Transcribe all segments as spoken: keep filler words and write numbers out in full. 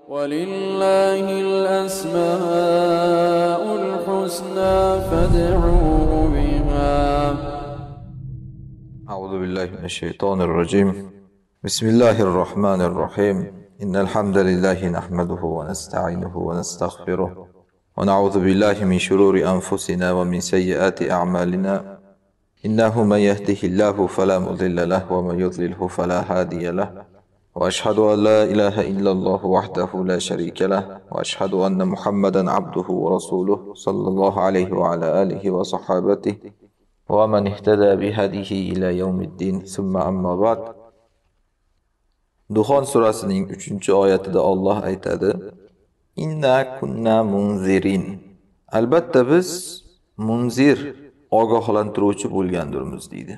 ولله الأسماء الحسنى فادعوه بها. أعوذ بالله من الشيطان الرجيم. بسم الله الرحمن الرحيم. إن الحمد لله نحمده ونستعينه ونستغفره ونعوذ بالله من شرور أنفسنا ومن سيئات أعمالنا. إنه من يهده الله فلا مضل له ومن يضلله فلا هادي له. وأشهد أن لا إله إلا الله وحده لا شريك له. وأشهد أن محمدا عبده ورسوله صلى الله عليه وعلى آله وصحابته ومن اهتدى بهديه إلى يوم الدين. ثم أما بعد. Duxon surasining uchinchi oyatida Alloh aytadi: Inna kunna munzirin. Albatta biz munzir, ogohlantiruvchi bo'lgandirmiz deydi.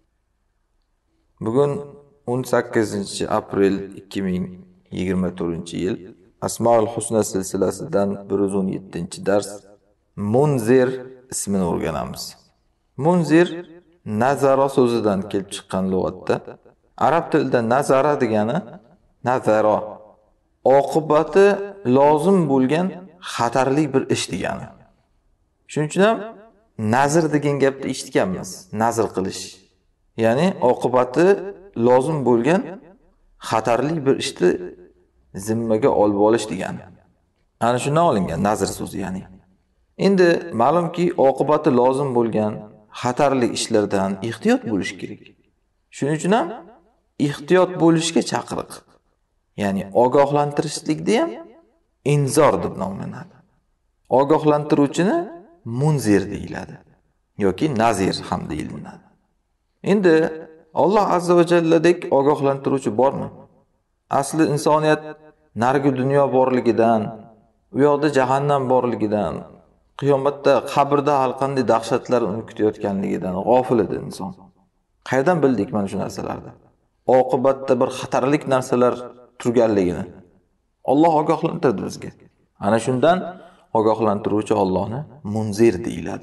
Bugun o'n sakkizinchi aprel ikki ming yigirma to'rtinchi yil. Asmaul Husna silsilasidan bir yuz o'n yettinchi dars. Munzir ismini o'rganamiz. Munzir nazara so'zidan kelib chiqqan lug'atda. Arab tilida nazara degani nazara oqibati lozim bo'lgan xatarli bir ish degani. Shuning uchun ham nazr degan gapni eshitganmiz. Nazr qilish. Ya'ni oqibati lozim bo'lgan xatarli bir ishni zimmaga olib olish degani. Ana shundan olingan nazr so'zi ya'ni. Endi ma'lumki oqibati lozim bo'lgan xatarli ishlardan ehtiyot bo'lish kerak. Shuning uchun ham ehtiyot bo'lishga chaqiriq. Ya'ni ogohlantirishlikda ham inzor deb nomlanadi. Ogohlantiruvchini munzir deyiladi yoki nazir ham deyiladi. Endi Alloh azza va jalladek ogohlantiruvchi bormi? Asli insoniyat nargi dunyo borligidan, u yoqda jahannam borligidan, qiyomatda qabrda hal qanday dahshatlar uni kutayotganligidan g'ofil edi inson. Qayerdan bildik mana shu narsalarni? Oqibatda bir xatarlik narsalar turganligini Alloh ogohlantirdi bizga. Ana shundan ogohlantiruvchi Allohni munzir deyiladi.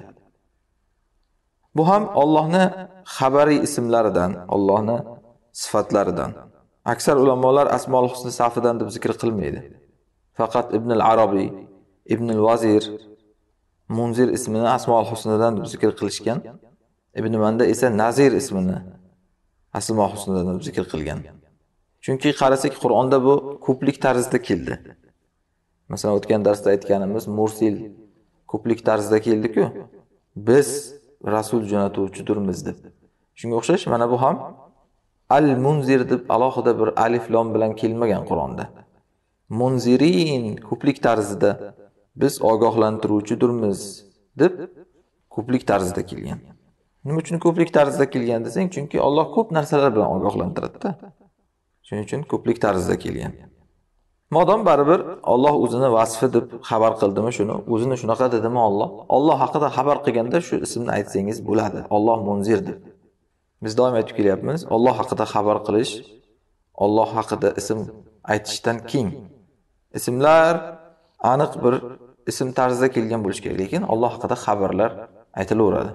Bu ham Allohni xabariy ismlaridan, Allohni sifatlaridan. Aksar ulamolar Asmaul Husna safidan deb zikr qilmaydi. Faqat Ibn al-Arabiy, Ibn al-Vazir Munzir ismini Asmaul Husnadan deb zikr qilishgan. Ibn Manda esa Nazir ismini Asmaul Husnadan deb zikr qilgan. Chunki qarasak Qur'onda bu ko'plik tarzida keldi. Masalan, o'tgan darsda aytganimiz mursil ko'plik tarzida keldi-ku. Biz rasul jo'natuvchidirmiz deb. Shunga o'xshash mana bu ham al-munzir deb alohida bir alif lom bilan kelmagan Qur'onda. Munzirin ko'plik tarzida biz ogohlantiruvchidirmiz deb ko'plik tarzida kelgan. Nima uchun ko'plik tarzida kelgan desang, chunki Alloh ko'p narsalar bilan ogohlantiradi-da. Shuning uchun ko'plik tarzida kelgan. Modam baribir Alloh o'zini vasfi deb xabar qildimi shuni, o'zini shunaqa dedimi Alloh? Alloh haqida xabar qilganda shu ismni aytsangiz bo'ladi. Alloh munzir deb. Biz doim aytib kelyapmiz, Alloh haqida xabar qilish, Alloh haqida ism aytishdan keng. Ismlar aniq bir ism tarzida kelgan bo'lish kerak, lekin Alloh haqida xabarlar aytilaveradi.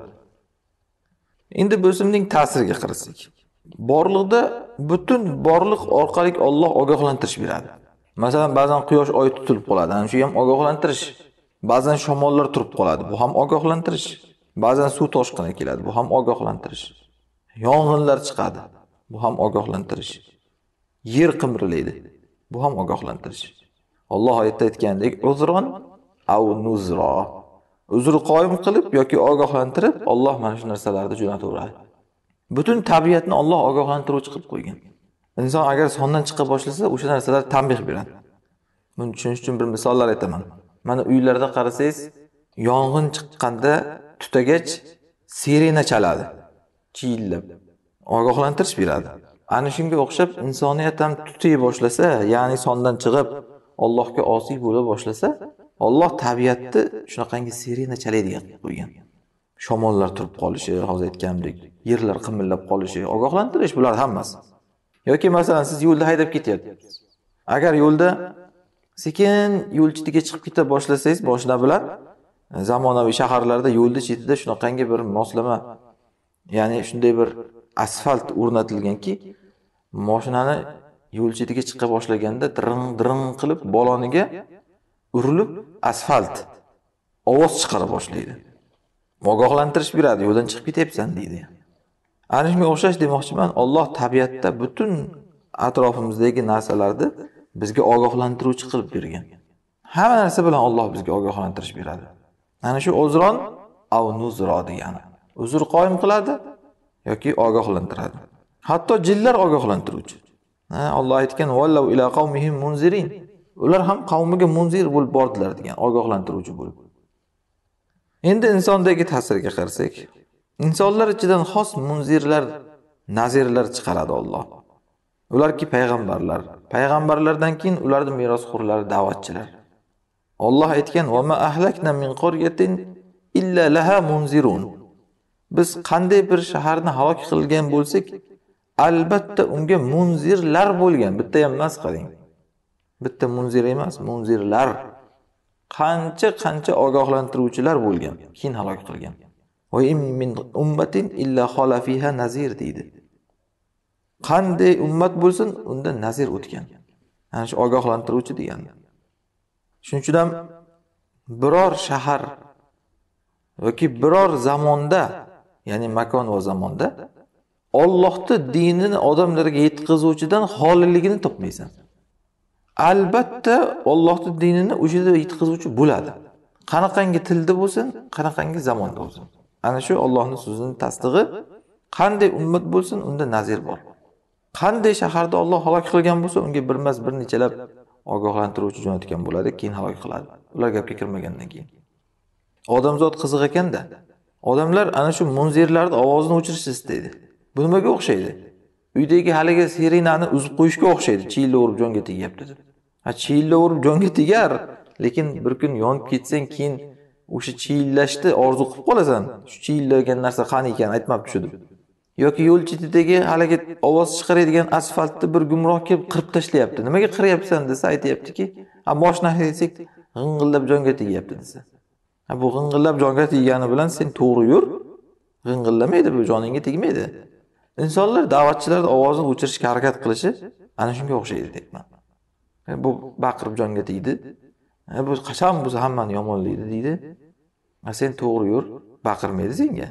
Endi bu ismning ta'siriga qarasak, borliqda butun borliq orqali Alloh ogohlantirish beradi. Masalan, ba'zan quyosh oy tutilib qoladi. Ana shu ham ogohlantirish. Ba'zan shamollar turib qoladi. Bu ham ogohlantirish. Ba'zan suv toshqini keladi. Bu ham ogohlantirish. Yong'inlar chiqadi. Bu ham ogohlantirish. Yer qimirlaydi. Bu ham ogohlantirish. Alloh oyatda aytgandek, uzron aw nuzra. Uzr qoyim qilib yoki ogohlantirib Alloh mana shu narsalarni jo'nataveradi. Butun tabiatni Alloh ogohlantiruvchi qilib qo'ygan. Inson agar sondan chiqa boshlasa, o'sha narsalar tanbih beradi. Buni tushunish uchun bir misollar aytaman. Mana uylarda qarasangiz, yong'in chiqqanda tutagach sirena chaladi. Chiyillab ogohlantirish beradi. Ana shunga o'xshab insoniyat ham tutay boshlasa, ya'ni sondan chiqib Allohga osiy bo'la boshlasa, Alloh tabiatni shunaqangi sirena chalaydigan qilib qo'ygan. Shamollar turib qolishi, hozir aytgandek, yerlar qimillab qolishi, ogohlantirish bular hammasi. Yoki masalan siz yo'lda haydab ketyapsiz. Agar yo'lda sekin yo'l chetiga chiqib keta boshlasangiz, boshina bilan zamonaviy shaharlarda yo'lda chetida shunaqangi bir moslama, ya'ni shunday bir asfalt o'rnatilganki, mashinani yo'l chetiga chiqa boshlaganda diring diring qilib boloniga urilib asfalt ovoz chiqara boshlaydi. Ogohlantirish beradi, yo'ldan chiqib ketyapsan deydi. Ana shunga o'xshash demoqchiman, Alloh tabiatda butun atrofimizdagi narsalarni bizga ogohlantiruvchi qilib bergan. Hamma narsa bilan Alloh bizga ogohlantirish beradi. Ana shu uzron av nuzro degani. Uzr qoyim qiladi yoki ogohlantiradi. Hatto jinlar ogohlantiruvchi. Ha, Alloh aytgan vallau ila qawmihim munzirin. Ular ham qavmiga munzir bo'lib bordilar degan, ogohlantiruvchi bo'lib. Endi insondagi ta'sirga qarasak, insonlar ichidan xos munzirlar, nazirlar chiqaradi Alloh. Ularki payg'ambarlar, payg'ambarlardan keyin ularning merosxo'rlari da'vatchilar. Alloh aytgan: "Va ma ahlakna min qaryatin illa laha munzirun." Biz qanday bir shaharni halok qilgan bo'lsak, albatta unga munzirlar bo'lgan. Bitta ham emas, qarang. Bitta munzir emas, munzirlar. Qancha-qancha ogohlantiruvchilar bo'lgan, keyin halok qilgan. "Va in min ummatin illa khala fiha nazir" deydi. Qanday ummat bo'lsin, unda nazir o'tgan. Ana shu ogohlantiruvchi degani. Shuning uchun ham biror shahar yoki biror zamonda, ya'ni makon va zamonda Allohning dinini odamlarga yetkazuvchidan xoliligini topmaysan. Albatta Allohning dinini o'shida yetkazuvchi bo'ladi. Qanaqangi tilda bo'lsin, qanaqangi zamonda bo'lsin. Ana shu Allohning so'zining tasdig'i, qanday ummat bo'lsin, unda nazir bor. Qanday shaharda Alloh halok qilgan bo'lsa, unga birmas bir nechalab ogohlantiruvchi jo'natgan bo'ladi, keyin halok qiladi. Ular gapga kirmagandan keyin. Odamzod qiziq ekanda, odamlar ana shu munzirlarning ovozini o'chirishni istaydi. Bu nimaga o'xshaydi? Uydagi haligi sirenani uzib qo'yishga o'xshaydi. Chiyilla urib jonga tegyapti deb. Ha, chiyilla urib jonga tegar, lekin bir kun yonib ketsang, keyin o'sha chiyillashni orzu qilib qolasan. Shu chiyillagan narsa qani ekan aytmabdi shu deb. Yoki yo'l chetidagi haligi ovoz chiqaradigan asfaltni bir gumroh kelib qirib tashlayapti. Nimaga qiryapsan desa, aytayaptiki, "Ha, mashina haydasek g'ing'illab jonga tegyapti" desa. Ha, bu g'ing'illab jonga tegani bilan sen to'g'ri yur, g'ing'illamaydi, bu joningga tegmaydi. Insonlar da'vatchilarning ovozini o'chirishga harakat qilishi ana shunga o'xshaydi deyman. Bu baqirib jonga tegdi. Bu qachon bo'lsa hammani yomonlaydi deydi. Sen to'g'ri yur, baqirmaydi senga.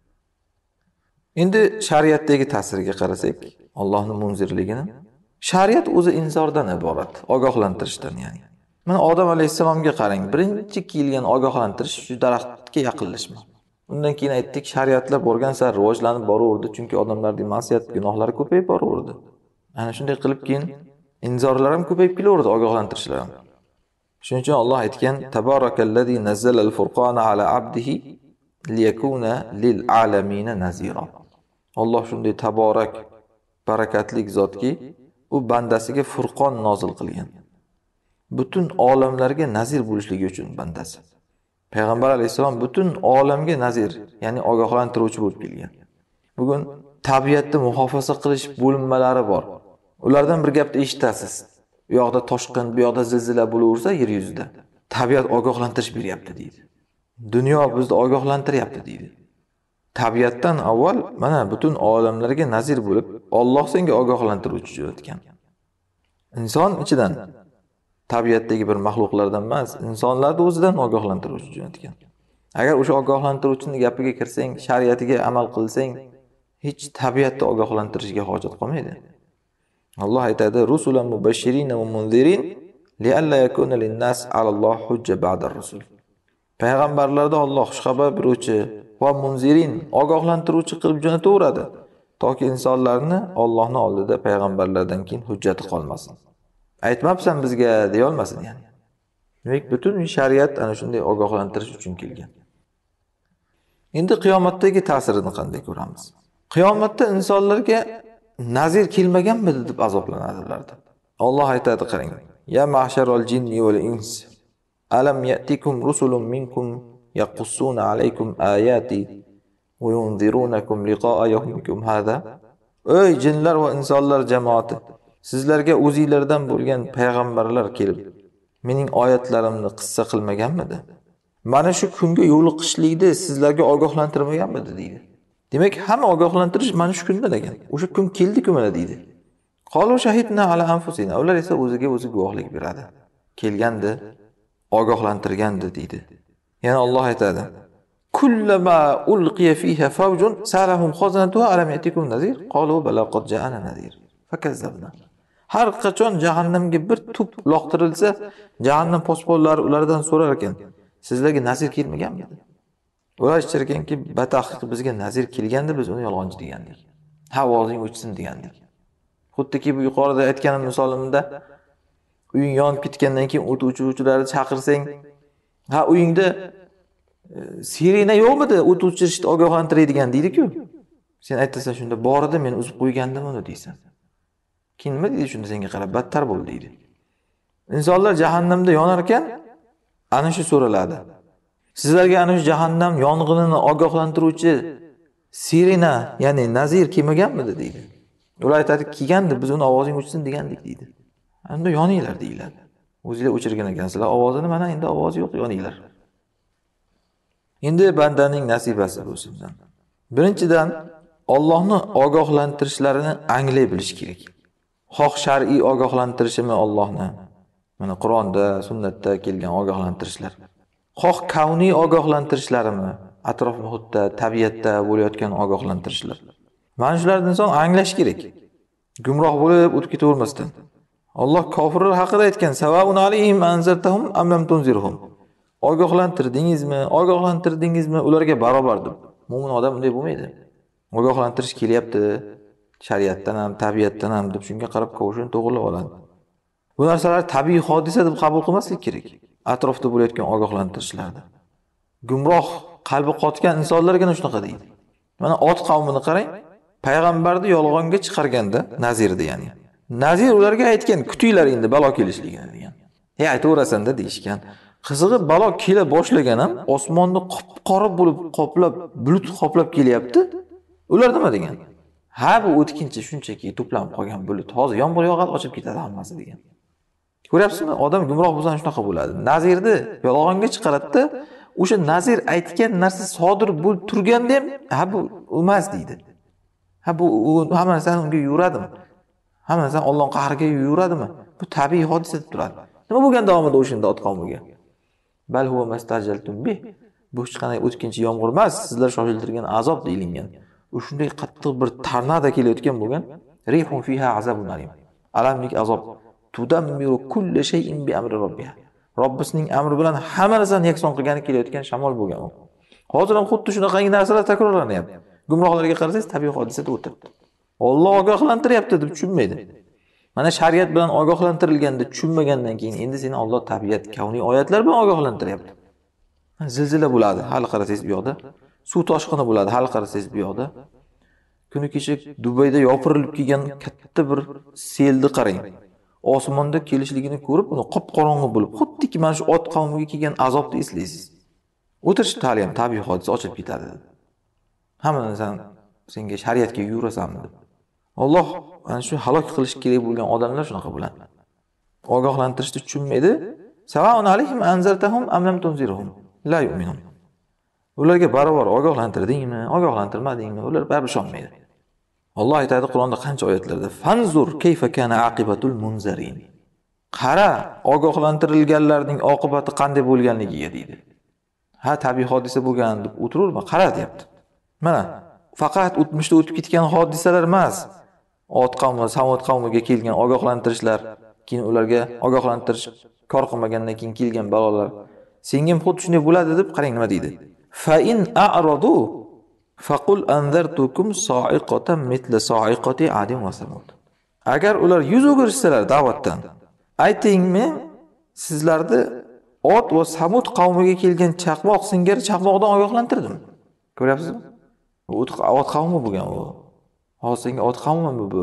Endi shariatdagi ta'siriga qarasak, Allohning munzirligini, shariat o'zi inzordan iborat, ogohlantirishdan, ya'ni. Mana Odam alayhisalomga qarang, birinchi kelgan ogohlantirish shu daraxtga yaqinlashma. Undan keyin aytdik, shariatlar borgan sari rivojlanib boraverdi, chunki odamlarning ma'siyat gunohlari ko'payib boraverdi. Ana shunday qilib keyin inzorlar ham ko'payib kelaverdi, ogohlantirishlar ham. Shuning uchun Alloh aytgan: "Tabarakallazi nazzala al-furqana ala abdihi liyakuna lil alamin nazira." Alloh shunday taborak, barakatli zotki, u bandasiga Furqon nozil qilgan. Butun olamlarga nazir bo'lishligi uchun bandasi. Payg'ambar alayhisalom butun olamga nazir, ya'ni ogohlantiruvchi bo'lib kelgan. Bugun tabiatni muhofaza qilish bo'linmalari bor. Ulardan bir gapni eshitasiz. U yoqda toshqin, bu yoqda zilzila bo'laversa yer yuzida, tabiat ogohlantirish beryapti deydi. Dunyo bizni ogohlantiryapti deydi. Tabiatdan avval mana butun olamlarga nazir bo'lib, Alloh senga ogohlantiruvchi jo'natgan. Inson ichidan tabiatdagi bir maxluqlardan emas, insonlarning o'zidan ogohlantiruvchi jo'natgan. Agar o'sha ogohlantiruvchining gapiga kirsang, shariatiga amal qilsang, hech tabiatni ogohlantirishga hojat qolmaydi. Alloh aytadi: "Rusulan mubashirin va munzirin li'alla yakuna lin-nas 'alalloh hujja ba'da ar-rusul." Payg'ambarlarda Alloh xushxabar beruvchi va munzirin, ogohlantiruvchi qilib jo'nataveradi, toki insonlarni Allohning oldida payg'ambarlardan keyin hujjati qolmasin. Aytmabsan bizga deya olmasin, ya'ni. Demak, butun shariat ana shunday ogohlantirish uchun kelgan. Endi qiyomatdagi ta'sirini qanday ko'ramiz? Qiyomatda insonlarga nazir kelmaganmidi deb azoblanadilar. Alloh aytadi, qarang: "Ya ma'sharal jinni wal ins, alam ya'tikum rusulun minkum yaqussuna alaykum ayati wa yunzirunakum liqa'a yawmikum hada." Ey jinlar va insonlar jamoati, sizlarga o'zingizlardan bo'lgan payg'ambarlar kelib, mening oyatlarimni qissa qilmaganmidi? Mana shu kunga yo'liqishlikni sizlarga ogohlantirmaganmidi deydi. Demak, hamma ogohlantirish mana shu kundan ekan. O'sha kun keldi-ku mana deydi. Qalu shahidna ala anfusina. Ular esa o'ziga o'zi guvohlik beradi. Kelgandi, ogohlantirgandi deydi. Yana Alloh aytadi: "Kullama ulqiya fiha fawjun salahum khazanatuha alam yatikum nazir? Qalu bala qad ja'ana nazir. Fakazzabna." Har qachon jahannamga bir tup loqtirilsa, jahannam posbonlari ulardan so'rar ekan: "Sizlarga nazir kelmaganmi?" Ular aytishar ekanki, "Batahqiq bizga nazir kelgandi, biz uni yolg'onchi degandik. Ha, ovozing o'chsin degandik." Xuddiki bu yuqorida aytganim misolimda uying yonib ketgandan keyin o't o'chiruvchilarni chaqirsang, ha uyingda e, sirena yo'qmidi? O't o'chirishni ogohlantiradigan deydi-ku. Sen aytasan shunda bor edi, men uzib qo'ygandim uni deysan. Keyin nima deydi shunda senga qarab battar bo'l deydi. Insonlar jahannamda yonar ekan, ana shu so'raladi. Sizlarga ana shu jahannam yong'inini ogohlantiruvchi sirena, ya'ni nazir kelmaganmidi deydi. Ular aytadi, kelgandi, biz uni ovozing o'chsin degandik deydi. Endi yoninglar deyiladi. O'zinglar o'chirgan ekansizlar, ovozini mana endi ovozi yo'q, yoninglar. Endi bandaning nasibasi bu sizdan. Birinchidan, Allohni ogohlantirishlarini anglay bilish kerak. Xoh shar'iy ogohlantirishimi Allohni, mana Qur'onda, sunnatda kelgan ogohlantirishlar. Xoh kavniy ogohlantirishlarimi, atrof muhitda, tabiatda bo'layotgan ogohlantirishlar. Mana shularni inson anglash kerak. Gumroh bo'lib o'tib ketavermasdan. Alloh kofirlar haqida aytgan: "Savaun alayhim anzartahum am lam tunzirhum." Ogohlantirdingizmi, ogohlantirdingizmi, ularga barobar deb. Mo'min odam unday bo'lmaydi. Ogohlantirish kelyapti, shariatdan ham, tabiatdan ham deb shunga qarab qovushini to'g'rilab oladi. Bu narsalar tabiiy hodisa deb qabul qilmaslik kerak. Atrofda bo'layotgan ogohlantirishlarda. Gumroh, qalbi qotgan insonlarga shunaqa deydi. Mana ot qavmini qarang, payg'ambarni yolg'onga chiqarganda, nazirdi ya'ni. Nazir ularga aytgan, kutinglar endi balo kelishligini degan. "Ey, aytaverasan-da" deyishgan. Qizig'i balo kela boshlagan ham osmonni qop-qora bo'lib qoplab, bulut qoplab kelyapti. Ular nima degan? "Ha, bu o'tkinchi, shunchaki to'planib qolgan bulut. Hozir yomg'ir yog'adi, ochib ketadi hammasi" degan. Ko'ryapsizmi? Odam gumroh bo'lsa shunaqa bo'ladi. Nazirni yolg'onga chiqaradida, o'sha nazir aytgan narsa sodir bo'lib turganda ham, "Ha, bu emas" deydi. Ha, bu hamma narsani unga yuradimi? Hamma narsa Alloh qahriga yuradimi? Bu tabiiy hodisa deb turadi. Nima bo'lgan davomida o'shunda ot qavmiga? Bal huwa mastajaltum bih. Bu hech qanday o'tkinchi yomg'ir emas, sizlar shoshiltirgan azob deyilgan. U shunday qattiq bir tornado kelayotgan bo'lgan. Rihun fiha azabun alim. Alamlik azob. Tudammiru kulli shay'in bi amri robbiha. Robbisining amri bilan hamma narsani yakson qilgani kelayotgan shamol bo'lgan u. Hozir ham xuddi shunaqangi narsalar takrorlanyapti. Gumrohlarga qarasangiz tabiiy hodisada o'tiribdi. Alloh ogohlantiryapti deb tushunmaydi. Mana shariat bilan ogohlantirilganda tushunmagandan keyin endi seni Alloh tabiat, kavniy oyatlar bilan ogohlantiryapti. Zilzila bo'ladi, hali qarasangiz bu yoqda. Suv toshqini bo'ladi, hali qarasangiz bu yoqda. Kuni kecha Dubayda yopirilib kelgan katta bir selni qarang. Osmonda kelishligini ko'rib, uni qop-qorong'i bo'lib, xuddiki mana shu ot qavmiga kelgan azobni eslaysiz. O'tirishda hali ham tabiiy hodisa ochib ketadi. Hamma narsa senga shariatga yurasanmi deb. Alloh ana shu halok qilish kerak bo'lgan odamlar shunaqa bo'ladi. Ogohlantirishni tushunmaydi. Savaun alayhim anzartahum am lam tunzirhum la yu'minun. Ularga barobar ogohlantirdingmi, ogohlantirmadingmi, ular baribir ishonmaydi. Alloh aytadi Qur'onda qancha oyatlarda: "Fanzur kayfa kana aqibatul munzarin." Qara, ogohlantirilganlarning oqibati qanday bo'lganligiga deydi. Ha, tabiiy hodisa bo'lgan deb o'tirurma, qara deyapti. Mana faqat o'tmishda o'tib ketgan hodisalar emas. Ot qavmi, Samud qavmiga kelgan ogohlantirishlar, keyin ularga ogohlantirish kor qilmagandan keyin kelgan balolar. Senga ham xuddi shunday bo'ladi deb qarang nima deydi. Fa in a'radu faqul anzartukum sa'iqatan mitla sa'iqati adim va samud. Agar ular yuz o'girishsalar da'vatdan, aytingmi, sizlarni Ot va Samud qavmiga kelgan chaqmoq singari chaqmoqdan ogohlantirdim. Ko'ryapsizmi? Ot ot qavmi bo'lgan u. Hozir senga ot qavmimi bu?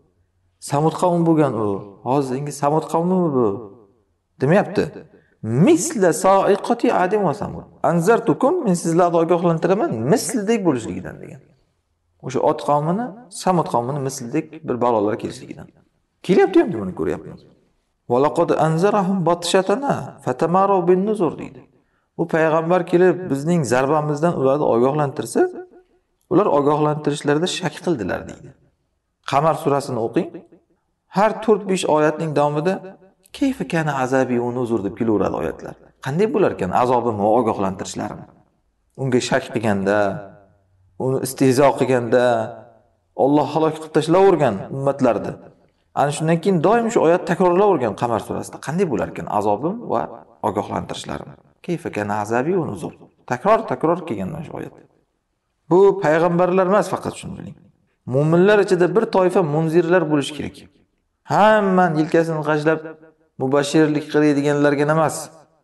Samud qavmi bo'lgan u. Hozir senga Samud qavmimi bu? Demayapti. Misla sa'iqati adim va samud. Anzartukum, men sizlarni ogohlantiraman misldek bo'lishligidan degan. O'sha ot qavmini, Samud qavmini misldek bir balolar kelishligidan. Kelyapti ham buni ko'ryapmiz. Va laqad anzarahum batshatana fatamaru bin nuzur deydi. Bu payg'ambar kelib bizning zarbamizdan ularni ogohlantirsa, ular ogohlantirishlarda shak qildilar deydi. Qamar surasini o'qing. Har to'rt besh oyatning davomida kayfa kana azabi va nuzur deb kelaveradi oyatlar. Qanday bo'lar ekan azobim va ogohlantirishlarim? Unga shak qilganda, uni istehzo qilganda, Alloh halok qilib tashlavergan ummatlarni. Ana shundan keyin doim shu oyat takrorlanavergan Qamar surasida. Qanday bo'lar ekan azobim va ogohlantirishlarim? Kayfa kana azabi va nuzur. Takror takror kelgan mana shu oyat. Bu payg'ambarlar emas, faqat shuni biling. Mu'minlar ichida bir toifa munzirlar bo'lishi kerak. Hamma yelkasini qashlab mubashirlik qiladiganlarga emas.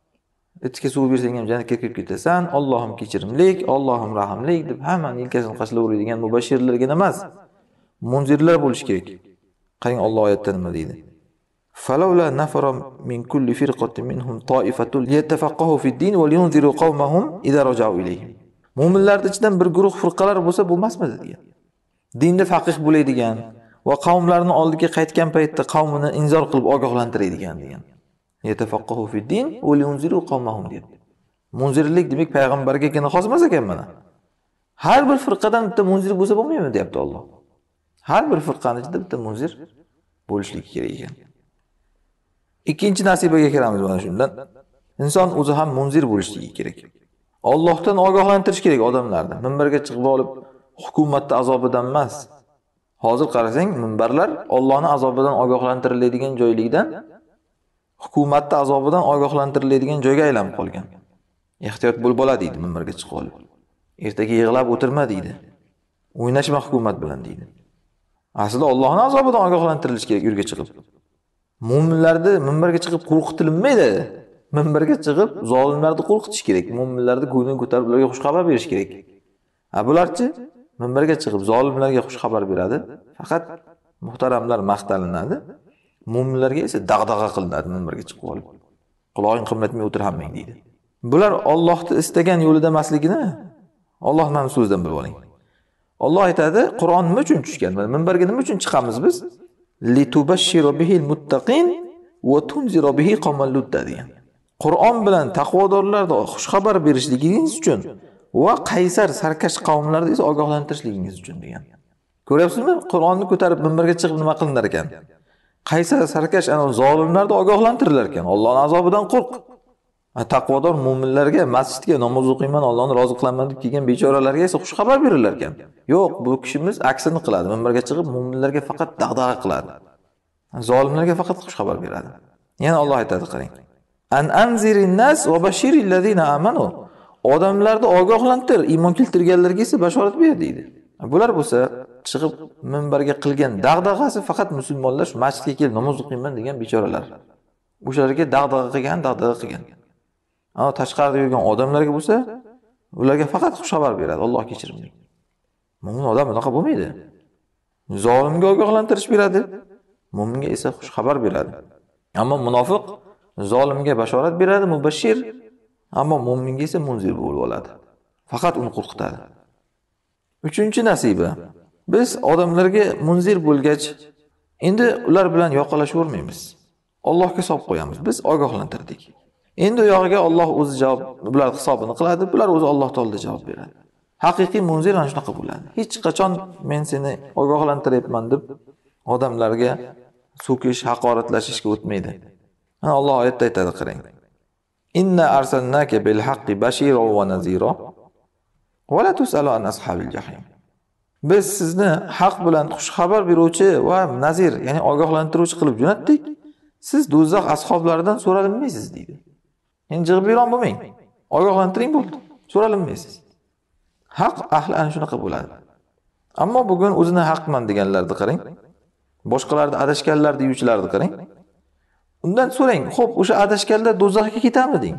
Itga suv bersang ham jannatga kirib ketasan, Allohim kechirimlik, Allohim rahimlik deb hamma yelkasini qashlaveradigan mubashirlarga emas. Munzirlar bo'lishi kerak. Qarang Alloh oyatda nima deydi? Falawla nafara min kulli firqatin minhum ta'ifatun liyatafaqahu fid-din wa liyunziru qawmahum idza raja'u ilayhim. Mu'minlar ichidan bir guruh firqalar bo'lsa bo'lmasmidi degan. Dinda faqih bo'ladigan va qavmlarning oldiga qaytgan paytda qavmini inzor qilib ogohlantiradigan degan. Yatafaqahu fid-din va liyunziru qawmahum deyapti. Munzirlik demak payg'ambargagina xos emas ekan mana. Har bir firqadan bitta munzir bo'lsa bo'lmaymi deyapti Alloh. Har bir firqaning ichida bitta munzir bo'lishligi kerak ekan. Ikkinchi nasibaga kiramiz mana shundan. Inson o'zi ham munzir bo'lishligi kerak. Allohdan ogohlantirish kerak odamlarni. Minbarga chiqib olib hukumatning azobidan emas. Hozir qarasang, minbarlar Allohning azobidan ogohlantiriladigan joylikdan hukumatning azobidan ogohlantiriladigan joyga aylanib qolgan. Ehtiyot bo'l bola deydi minbarga chiqib olib. Ertaga yig'lab o'tirma deydi. O'ynashma hukumat bilan deydi. Aslida Allohning azobidan ogohlantirilish kerak yurga chiqib. Mu'minlarni minbarga chiqib qo'rqitilmaydi. Minbarga chiqib zolimlarni qo'rqitish kerak. Mu'minlarni ko'nglini ko'tarib ularga xush xabar berish kerak. Ha bularchi minbarga chiqib zolimlarga xush xabar beradi. Faqat muhtaramlar maqtalinadi. Mu'minlarga esa dag'dag'a qilinadi minbarga chiqib olib. Quloqing qimmatmay o'tir hammang deydi. Bular Allohni istagan yo'lida emasligini Allohning so'zidan bilib oling. Alloh aytadi, Qur'on nima uchun tushgan? Minbarga nima uchun chiqamiz biz? Litubashshiru bihil muttaqin va tunziru bihi qawmal ludda degan. Qur'on bilan taqvodorlarga xush xabar berishligingiz uchun va qaysar sarkash qavmlarni esa ogohlantirishligingiz uchun degan. Ko'ryapsizmi? Qur'onni ko'tarib minbarga chiqib nima qilinar ekan? Qaysar sarkash ana zolimlarni ogohlantirilar ekan. Allohning azobidan qo'rq. Taqvodor mu'minlarga masjidga namoz o'qiyman, Allohni rozi qilaman deb kelgan bechoralarga esa xush xabar berilar ekan. Yo'q, bu kishimiz aksini qiladi. Minbarga chiqib mu'minlarga faqat dag'dag'a qiladi. Zolimlarga faqat xush xabar beradi. Yana Alloh aytadi, qarang. An anzirin nas va bashiril ladina amanu. Odamlarni ogohlantir, iymon keltirganlarga esa bashorat ber deydi. Bular bo'lsa chiqib minbarga qilgan dag'dag'asi faqat musulmonlar shu masjidga kelib namoz o'qiyman degan bechoralar. O'shalarga dag'dag'a qilgan, dag'dag'a qilgan. Ana tashqarida yurgan odamlarga bo'lsa, ularga faqat xush xabar beradi, Alloh kechirimli. Mo'min odam unaqa bo'lmaydi. Zolimga ogohlantirish beradi, mo'minga esa xush xabar beradi. Ammo munofiq zolimga bashorat beradi, mubashshir, ammo mo'minga esa munzir bo'lib oladi. Faqat uni qo'rqitadi. Uchinchi nasiba. Biz odamlarga munzir bo'lgach, endi ular bilan yoqalashavermaymiz. Allohga hisob qo'yamiz. Biz ogohlantirdik. Endi u yog'iga Alloh o'zi javob, bular hisobini qiladi, bular o'zi Alloh taologa javob beradi. Haqiqiy munzir ana shunaqa bo'ladi. Hech qachon men seni ogohlantiryapman deb odamlarga so'kish, haqoratlashishga o'tmaydi. Mana Alloh oyatda aytadi, qarang. Inna arsalnaka bil haqqi bashiran va nazira va la tusalu an ashabil jahim. Biz sizni haq bilan xush xabar beruvchi va nazir, ya'ni ogohlantiruvchi qilib jo'natdik. Siz do'zax ashablaridan so'ralinmaysiz deydi. Endi jig'ibron bo'lmang. Ogohlantiring bo'ldi. So'ralinmaysiz. Haq ahli ana shunaqa bo'ladi. Ammo bugun o'zini haqman deganlarni qarang. Boshqalarni adashganlar deyuvchilarni qarang. Undan so'rang, xo'p, o'sha adashganlar do'zaxga ketadimi deng.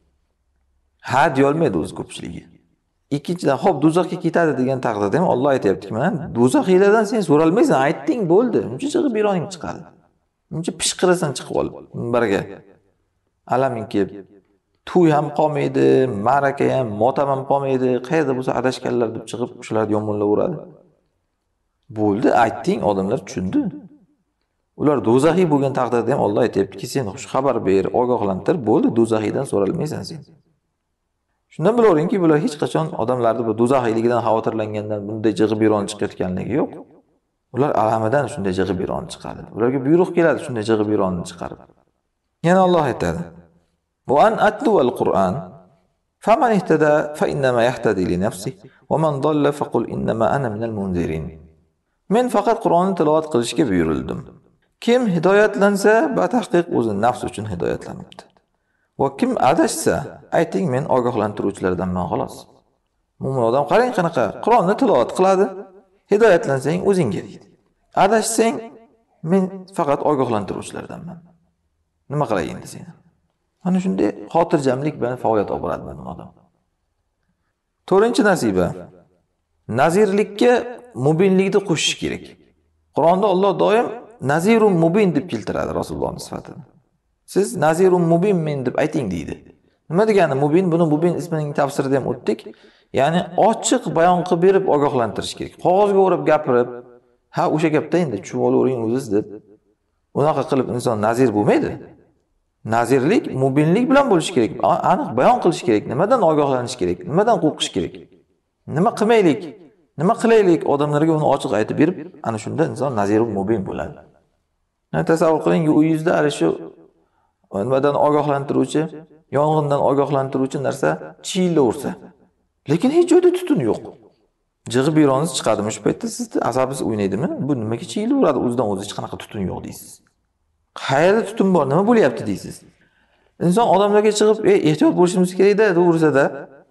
Ha, deya olmaydi o'z ko'pchiligi. Ikkinchidan, xo'p, do'zaxga ketadi degan taqdirda ham Alloh aytayapti-ki, mana do'zaxiylardan sen so'ralmaysan, aytding bo'ldi. Uncha jig'ibroning chiqadi. Uncha pishqirasan chiqib olib minbarga. Alaming kelib, to'y ham qolmaydi, ma'raka ham, motam ham qolmaydi. Qayerda bo'lsa adashganlar deb chiqib shularni yomonlayveradi. Bo'ldi, aytding, odamlar tushundi. Ular do'zaxiy bo'lgan taqdirda ham Alloh aytayapti-ki, sen xush xabar ber, ogohlantir, bo'ldi, do'zaxiydan so'ralmaysan sen. Shundan bilaveringki, bular hech qachon odamlarni bu do'zaxiyligidan xavotirlangandan bunday jig'ibron chiqayotganligi yo'q. Ular alamidan shunday jig'ibironni chiqaradi. Ularga buyruq keladi shunday jig'ibironni chiqarib. Yana Alloh aytadi: "Va an atlu al-Qur'an faman ihtada fa innama yahtadi li nafsihi wa man dalla faqul innama ana minal munzirin." Men faqat Qur'onni tilovat qilishga buyurildim. Kim hidoyatlansa, batahqiq o'zi nafs uchun hidoyatlanibdi. Va kim adashsa, ayting men ogohlantiruvchilardanman xolos. Mo'min odam qarang qanaqa Qur'onni tilovat qiladi. Hidoyatlansang o'zingga deydi. Adashsang men faqat ogohlantiruvchilardanman. Nima qilay endi sen? Mana shunday xotirjamlik bilan faoliyat olib boradi bu odam. to'rtinchi nasiba. Nazirlikka mubinlikni qo'shish kerak. Qur'onda Alloh doim nazirun mubin deb keltiradi Rasulullohning sifatini. Siz nazirun mubinmen deb ayting deydi. Nima degani mubin? Buni mubin ismining tafsirida ham o'tdik. Ya'ni ochiq bayon qilib berib ogohlantirish kerak. Qog'ozga o'rab gapirib, ha o'sha gapda endi tushunib olavering o'zingiz deb unaqa qilib inson nazir bo'lmaydi. Nazirlik mubinlik bilan bo'lishi kerak. Aniq bayon qilish kerak. Nimadan ogohlanish kerak? Nimadan qo'rqish kerak? Nima qilmaylik? Nima qilaylik? Odamlarga uni ochiq aytib berib, ana shunda inson nazirun mubin bo'ladi. Yani tasavvur qiling, uyingizda ana shu nimadan ogohlantiruvchi, yong'indan ogohlantiruvchi narsa chiyillaversa. Lekin hech joyda tutun yo'q. Jig'ib bironingiz chiqadimi shu paytda sizni asabingiz o'ynaydimi? Bu nimaga chiyillaveradi? O'zidan o'zi hech qanaqa tutun yo'q deysiz. Qayerda tutun bor? Nima bo'lyapti deysiz. Inson odamlarga chiqib, "Ey, ehtiyot bo'lishimiz kerak-da" to'g'risida.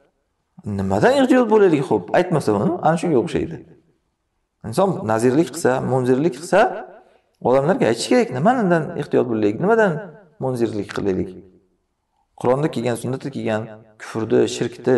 Nimadan ehtiyot bo'laylik xo'p? Aytmasa uni, ana shunga o'xshaydi. Inson nazirlik qilsa, munzirlik qilsa, odamlarga aytish kerak, nimadan ehtiyot bo'laylik, nimadan munzirlik qilaylik. Qur'onda kelgan, sunnatda kelgan kufrni, shirkni,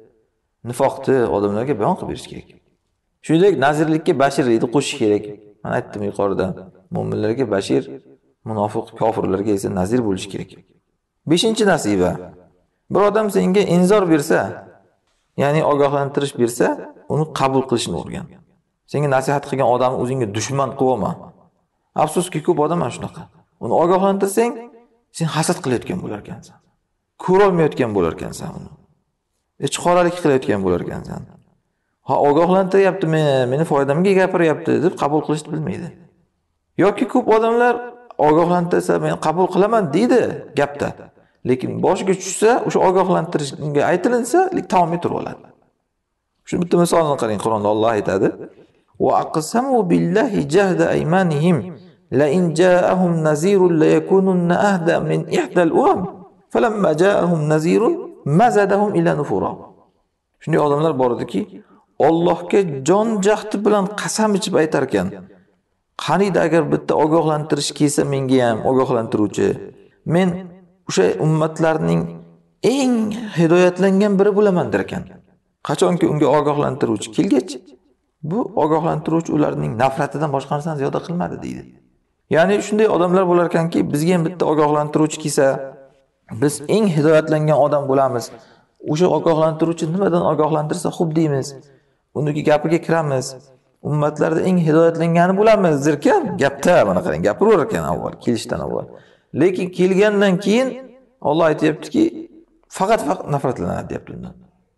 nifoqni odamlarga bayon qilib berish kerak. Shuningdek, nazirlikka bashirlikni qo'shish kerak. Men aytdim yuqorida, mu'minlarga bashir, munofiq, kofirlarga esa nazir bo'lish kerak. beshinchi nasiba. Bir odam senga inzor bersa, ya'ni ogohlantirish bersa, uni qabul qilishni o'rgan. Senga nasihat qilgan odamni o'zingga dushman qilib olma. Afsuski ko'p odam mana shunaqa. Uni ogohlantirsang, sen hasad qilayotgan bo'lar ekansan. Ko'ra olmayotgan bo'lar ekansan uni. Ichqoralik qilayotgan bo'lar ekansan. Ha, ogohlantiryapti, meni, meni foydamga gapiryapti deb qabul qilishni bilmaydi. Yoki ko'p odamlar ogohlantirsa men qabul qilaman deydi gapda. Lekin boshiga tushsa, o'sha ogohlantirishga aytilinsa, taomil turib oladi. Shu bitta misolni qarang, Qur'onda Alloh aytadi: "Va aqsamu billahi jahda aymanihim la in ja'ahum nazirun la yakununna ahda min ihdal umam falamma ja'ahum nazirun mazadahum ila nufura." Shunday odamlar bor ediki, Allohga jon jahdi bilan qasam ichib aytar ekan: "Qaniydi agar bitta ogohlantirish kelsa menga ham ogohlantiruvchi, men o'sha ummatlarning eng hidoyatlangan biri bo'laman" der ekan. Qachonki unga ogohlantiruvchi kelgach, bu ogohlantiruvchi ularning nafratidan boshqa narsani ziyoda qilmadi deydi. Ya'ni shunday odamlar bo'lar ekanki, bizga ham bitta ogohlantiruvchi kelsa, biz eng hidoyatlangan odam bo'lamiz. O'sha ogohlantiruvchi nimadan ogohlantirsa xo'p deymiz. Uniki gapiga kiramiz. Ummatlarda eng hidoyatlangani bo'lamiz derkan, gapda mana qarang, gapiraver ekan avval, kelishdan avval. Lekin kelgandan keyin Alloh aytayaptiki, faqat faqat nafratlanadi deyapti undan.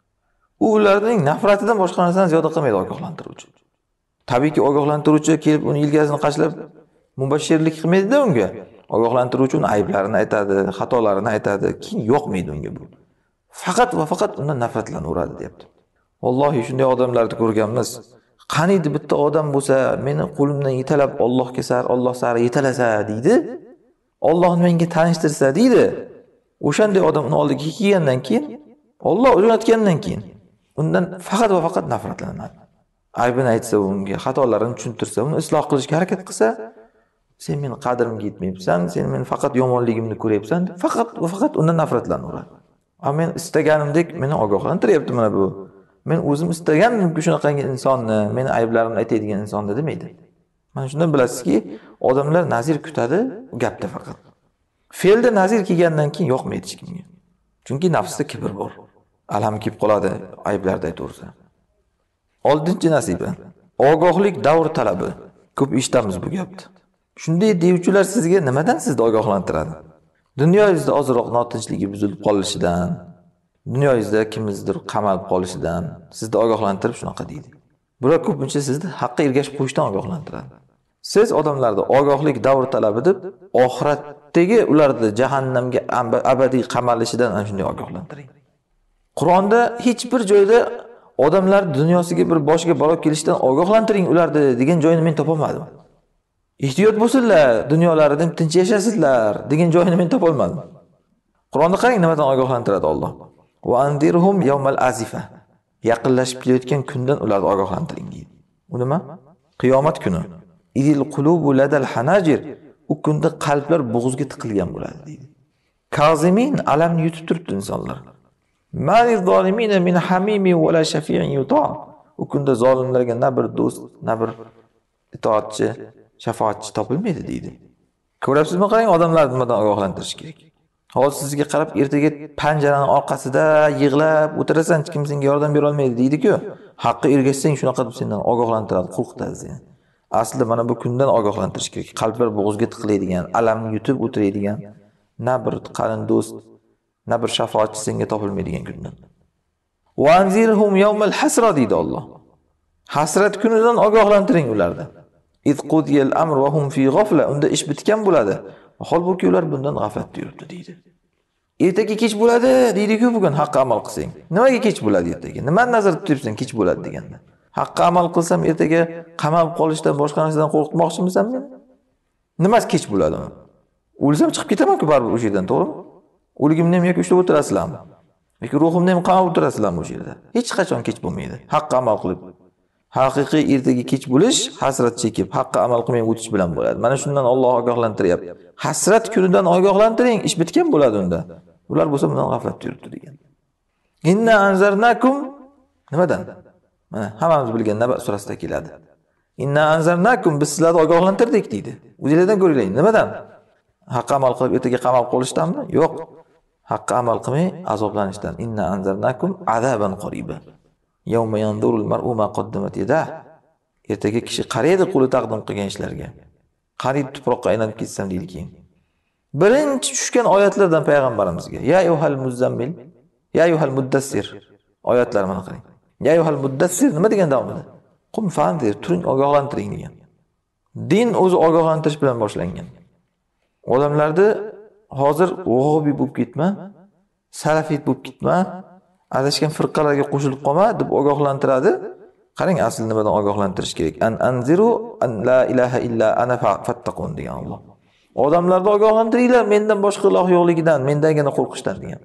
U ularning nafratidan boshqa narsani ziyoda qilmaydi ogohlantiruvchi. Tabiiyki ogohlantiruvchi kelib uni ilgasini qashlab mubashshirlik qilmaydi-da unga. Ogohlantiruvchi uni ayblarini aytadi, xatolarini aytadi, keyin yo'qmaydi unga bu. Faqat va faqat undan nafratlanaveradi deyapti. Allohi shunday odamlarni ko'rganmiz. Qaniydi bitta odam bo'lsa, meni qo'limdan yetalab Allohga sar, Alloh sari yetalasa deydi. Allohni menga tanishtirsa deydi. O'shanday odam uni oldiga kelgandan keyin, Alloh jo'natgandan keyin undan faqat va faqat nafratlanadi. Aybini aytsa unga, xatolarini tushuntirsa, uni isloh qilishga harakat qilsa, sen meni qadrimga yetmayapsan, sen meni faqat yomonligimni ko'ryapsan, faqat va faqat undan nafratlanaveradi. A men istaganimdek meni ogohlantiryapti mana bu. Men o'zim istaganimki shunaqangi insonni, meni ayblarimni aytadigan insonni demaydi. Mana shundan bilasizki, odamlar nazir kutadi gapda faqat. Fe'lda nazir kelgandan keyin yo'qmaydi hech kimga. Chunki nafsda kibr bor. Alam kelib qoladi ayblarda aytaversa. oltinchi nasiba. Ogohlik davr talabi. Ko'p eshitamiz bu gapni. Shunday deyuvchilar sizga nimadan sizni ogohlantiradi? Dunyoyingizda ozroq notinchligi buzilib qolishidan, dunyoyingizda kimizdir qamalib qolishidan sizni ogohlantirib shunaqa deydi. Bular ko'pincha sizni haqqa ergashib qo'yishdan ogohlantiradi. Siz odamlarda ogohlik davr talab edib, oxiratdagi ularni jahannamga abadiy qamalishidan ana shunday ogohlantiring. Qur'onda hech bir joyda odamlar dunyosiga bir boshiga balo kelishidan ogohlantiring ularni degan joyini men topolmadim. Ehtiyot bo'lsinlar, dunyolarida tinch yashasizlar degan joyini men topolmadim. Qur'onda qarang nimadan ogohlantiradi Alloh. Va andirhum yawmal azifa. Yaqinlashib kelayotgan kundan ularni ogohlantiring deydi. U nima? Qiyomat kuni. Idil qulubu ladal hanajir. U kunda qalblar bo'g'izga tiqilgan bo'ladi deydi. Kazimin alamni yutib turibdi insonlar. Maliz zolimina min hamimi va la shafi'in yuta. U kunda zolimlarga na bir do'st, na bir itoatchi, shafaatchi topilmaydi deydi. Ko'ryapsizmi, qarang odamlar nimadan ogohlantirish kerak. Hozir sizga qarab ertaga panjaraning orqasida yig'lab o'tirasan, hech kim senga yordam bera olmaydi deydi-ku. Haqqa ergashsang shunaqa deb sendan ogohlantiradi, qo'rqitadi seni. Aslida mana bu kundan ogohlantirish kerak. Qalblar bo'g'izga tiqilaydigan, alamni yutib o'tiradigan, na bir qalin do'st, na bir shafaatchi senga topilmaydigan kundan. Wa anzirhum yawmal hasra deydi Alloh. Hasrat kunidan ogohlantiring ularni. Iz qudiyal amr wa hum fi ghafla. Unda ish bitgan bo'ladi. Holbuki ular bundan g'aflatda yuribdi deydi. Ertaga kech bo'ladi deydi-ku bugun haqqa amal qilsang. Nimaga kech bo'ladi ertaga? Nimani nazarda tutyapsan kech bo'ladi deganda? Haqqa amal qilsam ertaga qamalib qolishdan boshqa narsadan qo'rqitmoqchimisan meni? Nimasi kech bo'ladi? O'lsam chiqib ketaman-ku baribir o'sha yerdan, to'g'rimi? O'ligimni ham yoki ushlab o'tirasizlarmi? Yoki ruhimni ham qamab o'tirasizlarmi o'sha yerda? Hech qachon kech bo'lmaydi. Haqqa amal qilib haqiqiy ertaga kech bo'lish, hasrat chekib, haqqa amal qilmay o'tish bilan bo'ladi. Mana shundan Alloh ogohlantiryapti. Hasrat kunidan ogohlantiring, ish bitgan bo'ladi unda. Ular bo'lsa bundan g'aflatda yuribdi degan. Inna anzarnakum nimadan? Mana hammamiz bilgan Naba surasida keladi. Inna anzarnakum biz sizlarni ogohlantirdik deydi. O'zingizdan ko'ringlar, nimadan? Haqqa amal qilib ertaga qamalib qolishdanmi? Yo'q. Haqqa amal qilmay azoblanishdan. Inna anzarnakum azaban qariba. Yawma yanzurul mar'u ma qaddamat yadah. Ertaga kishi qaraydi qo'li taqdim qilgan ishlarga. Qarib tuproqqa aylanib ketsam deydi keyin. Birinchi tushgan oyatlardan payg'ambarimizga: "Ya ayyuhal muzammil, ya ayyuhal muddassir." Oyatlar mana qarang. "Ya ayyuhal muddassir" nima degan davomida? Qum fa'andir, turing ogohlantiring degan. Din o'zi ogohlantirish bilan boshlangan. Odamlarni hozir vahhobiy bo'lib ketma, salafiyt bo'lib ketma, adashgan firqalarga qo'shilib qolma deb ogohlantiradi. Qarang asl nimadan ogohlantirish kerak? An anziru an la ilaha illa ana fattaqun degan Alloh. Odamlarni ogohlantiringlar mendan boshqa iloh yo'qligidan, mendangina qo'rqishdan degan.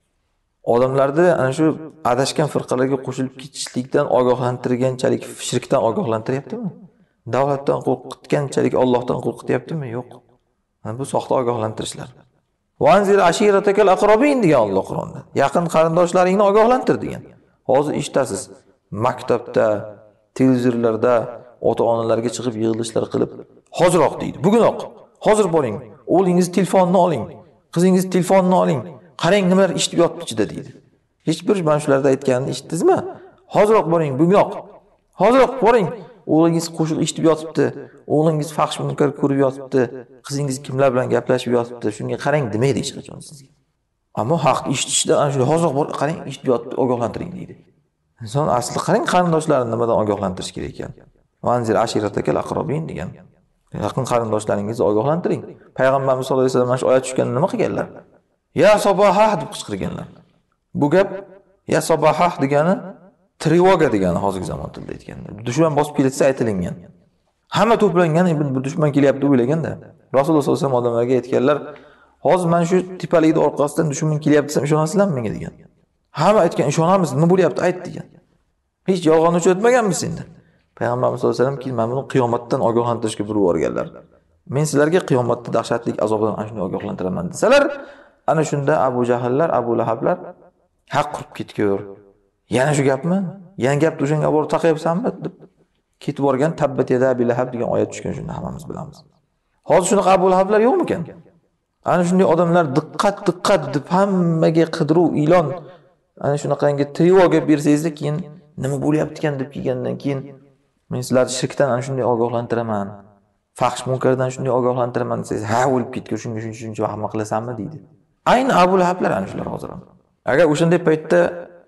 Odamlarni ana shu adashgan firqalarga qo'shilib ketishlikdan ogohlantirganchalik shirkdan ogohlantiryaptimi? Davlatdan qo'rqitganchalik Allohdan qo'rqityaptimi? Yo'q. Mana bu soxta ogohlantirishlar. Va anzir ashiratakal aqrabin degan Alloh Qur'onda. Yaqin qarindoshlaringni ogohlantir degan. Hozir eshitasiz, maktabda, televizorlarda ota-onalarga chiqib yig'ilishlar qilib, hoziroq deydi. Bugunoq, hozir boring, o'g'lingiz telefonini oling, qizingiz telefonini oling. Qarang nimalar eshitib yotibdi ichida deydi. Hech bir mana shularda aytganini eshitdingizmi? Hoziroq boring, bugunoq. Hoziroq boring. O'g'lingiz qo'shiq eshitib yotibdi, o'g'lingiz fahsh munkar ko'rib yotibdi, qizingiz kimlar bilan gaplashib yotibdi, shunga qarang demaydi hech qachon sizga. Ammo haq eshitishda ana shu hozir bor, qarang eshitib yotibdi, ogohlantiring deydi. Inson asli qarang qarindoshlarini nimadan ogohlantirish kerak ekan. Vanzir ashiratakal aqrabin degan. Yaqin qarindoshlaringizni ogohlantiring. Payg'ambarimiz sollallohu alayhi vasallam mana shu oyat tushganda nima qilganlar? Ya sabaha deb qichqirganlar. Bu gap ya sabaha degani trevoga degani hozirgi zamon tilida aytganda. Dushman bosib kelsa aytilingan. Hamma to'plangan, bu dushman kelyapti o'ylaganda. Rasululloh sollallohu alayhi vasallam odamlarga aytganlar, hozir mana shu tepalikning orqasidan dushman kelyapti desam ishonasizlarmi menga degan. Hamma aytgan, ishonamiz, nima bo'lyapti ayt degan. Hech yolg'on uchratmaganmiz endi. Payg'ambarimiz sollallohu alayhi vasallam keyin mana buni qiyomatdan ogohlantirishga burib yuborganlar. Men sizlarga qiyomatda dahshatli azobdan ana shunday ogohlantiraman desalar, ana shunda Abu Jahllar, Abu Lahablar haq qurib ketgur. Yana shu gapmi? Yana gapni o'shanga borib taqayapsanmi deb ketib borgan tabbat yada bilahab degan oyat tushgan shunda hammamiz bilamiz. Hozir shunaqa Abu Lahablar yo'qmikan? Ana shunday odamlar diqqat diqqat deb hammaga qidiruv e'lon ana shunaqangi trevoga bersangizda keyin nima bo'lyapti ekan deb kelgandan keyin men sizlarni shirkdan ana shunday ogohlantiraman. Fahsh munkardan shunday ogohlantiraman desangiz, ha o'lib ketgur, shunga shuncha shuncha vahma qilasanmi deydi. Ayni Abu Lahablar ana shular hozir. Agar o'shanday paytda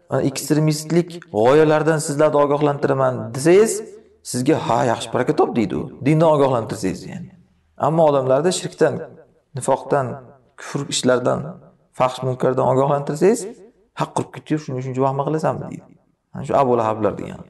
Mana ekstremistlik g'oyalardan sizlarni ogohlantiraman desangiz, sizga ha yaxshi baraka top deydi u. Dindan ogohlantirsangiz ya'ni. Ammo odamlarni shirkdan, nifoqdan, kufr ishlardan, fahsh munkardan ogohlantirsangiz, haq qurib ketib, shuning uchun vahma qilasanmi deydi. Mana shu Abu Lahablar degan.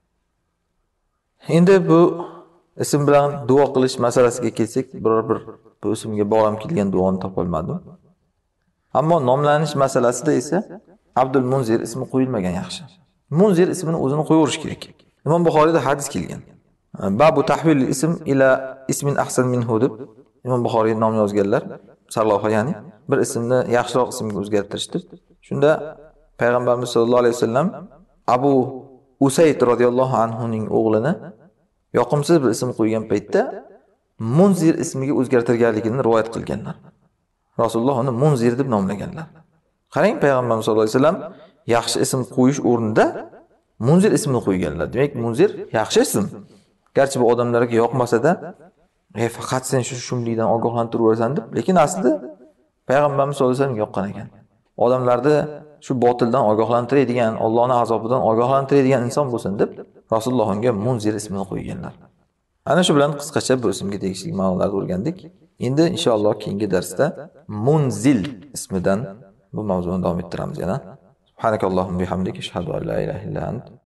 Endi bu ism bilan duo qilish masalasiga kelsak, biror bir bu ismga bog'lam kelgan duoni topa olmadim. Ammo nomlanish masalasida esa Abdul Munzir ismi qo'yilmagan yaxshi. Munzir ismini o'zini qo'yaverish kerak. Imom Buxoriyda hadis kelgan. Babu tahvil ism ila ismin ahsan minhu deb Imom Buxoriy nom yozganlar. Sarloha ya'ni bir ismni yaxshiroq ismga o'zgartirishdi. Shunda Payg'ambarimiz sollallohu alayhi vasallam Abu Usayd radhiyallohu anhu ning o'g'lini yoqimsiz bir ism qo'ygan paytda Munzir ismiga o'zgartirganligini rivoyat qilganlar. Rasululloh uni Munzir deb nomlaganlar. Qarang, Payg'ambarimiz sollallohu alayhi vasallam yaxshi ism qo'yish o'rnida Munzir ismini qo'yganlar. Demak, Munzir yaxshi ism. Garchi bu odamlarga yoqmasa-da, "Ey, faqat sen shu shumlikdan ogohlantiraversan" deb, lekin aslida Payg'ambarimiz sollallohu alayhi vasallam yoqqan ekan. Odamlarni shu botildan ogohlantiradigan, Allohning azobidan ogohlantiradigan inson bo'lsin deb Rasululloh unga Munzir ismini qo'yganlar. Ana shu bilan qisqacha bu ismga tegishli ma'lumotlarni o'rgandik. Endi inshaalloh keyingi darsda Munzil ismidan bu mavzuni davom ettiramiz yana. Subhanakallohumma bihamdika ashhadu an la ilaha illa ant